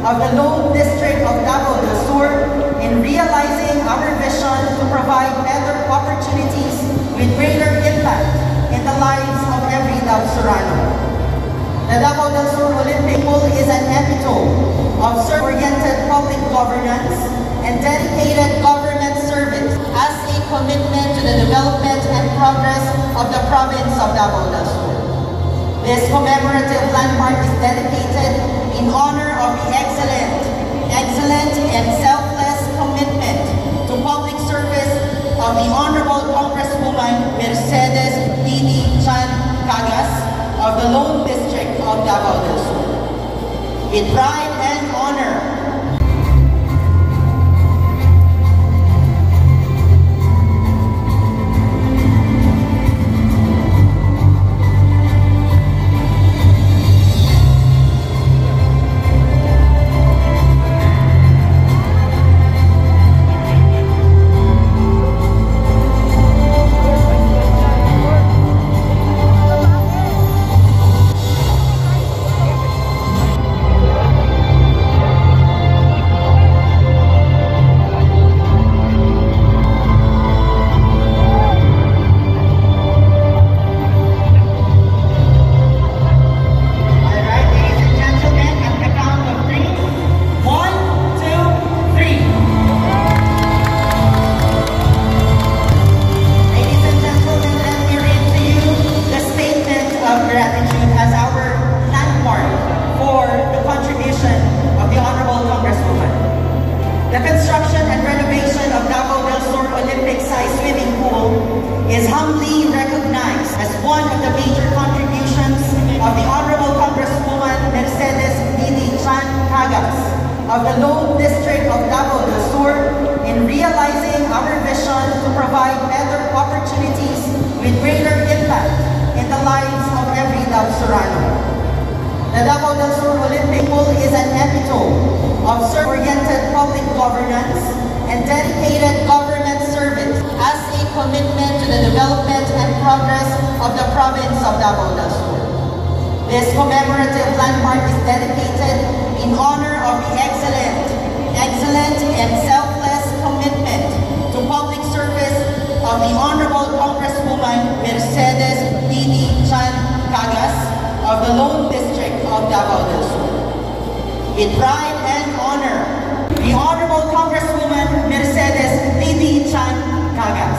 of the Lone District of Davao del Sur in realizing our vision to provide better opportunities with greater impact in the lives of every Davsurano. The Davao del Sur Olympic Pool is an epitome of service-oriented public governance and dedicated government service as a commitment to the development and progress of the province of Davao del Sur. This commemorative landmark is dedicated in honor of the excellent and selfless commitment to public service of the Honorable Congresswoman Mercedes Dini Chan Cagas of the Lone District of Davao del Sur. With pride and honor, the construction and renovation of Davao del Sur Olympic-sized swimming pool is humbly recognized as one of the major contributions of the Honorable Congresswoman Mercedes Dini Chan Cagas of the Lone District of Davao del Sur in realizing our vision to provide better opportunities with greater impact in the lives of every Davsurano. The Davao del Sur Olympic Pool is an epitome of service-oriented public governance and dedicated government service as a commitment to the development and progress of the province of Davao del Sur. This commemorative landmark is dedicated in honor of the excellent and selfless commitment to public service of the Honorable Congresswoman Mercedes Dini Chan Cagas of the Lone District of Davao del Sur. With pride and honor, the Honorable Congresswoman Mercedes Dini Chan Cagas.